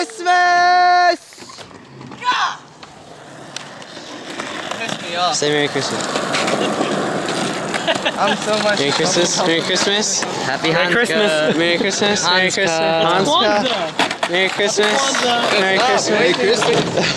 Christmas! Piss me off. Say Merry Christmas. I'm so much. Merry Christmas. Merry Christmas. Happy Merry Christmas. Merry Christmas. Merry Christmas. Merry Christmas. Merry Christmas. Merry Christmas.